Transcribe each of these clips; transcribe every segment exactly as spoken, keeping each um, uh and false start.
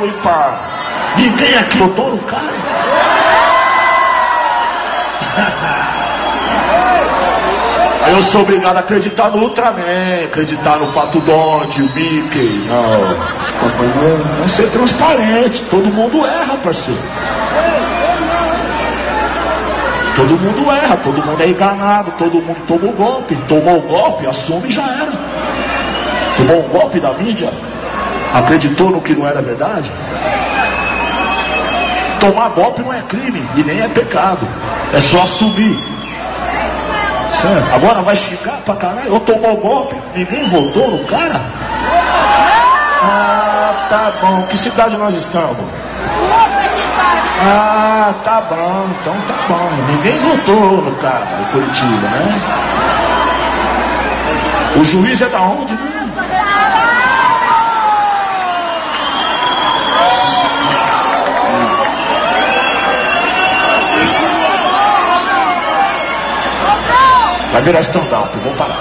pá. Ninguém aqui votou no cara. Aí eu sou obrigado a acreditar no Ultraman, acreditar no Pato Donald, o Mickey. Não, não ser transparente. Todo mundo erra, parceiro. Todo mundo erra, todo mundo é enganado, todo mundo toma o golpe. Tomou o golpe, assume e já era. Tomou um golpe da mídia, acreditou no que não era verdade. Tomar golpe não é crime e nem é pecado, é só assumir. Certo? Agora vai xingar pra caralho, eu tomou golpe, ninguém votou no cara? Ah, tá bom, que cidade nós estamos? Ah, tá bom, então tá bom. Ninguém votou no cara, em Curitiba, né? O juiz é da onde? Vai virar stand-up, vou parar.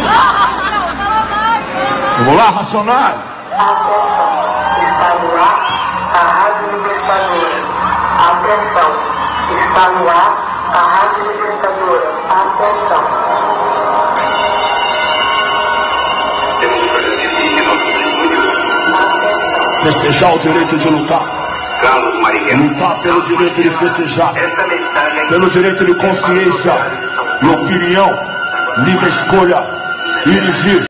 Vamos lá, Racionais? Está no ar a Rádio Libertadora. Atenção, está no ar a Rádio Libertadora. Atenção. Festejar o direito de lutar. Lutar pelo direito de festejar. Pelo direito de consciência e opinião. Livre escolha. Ir e vir.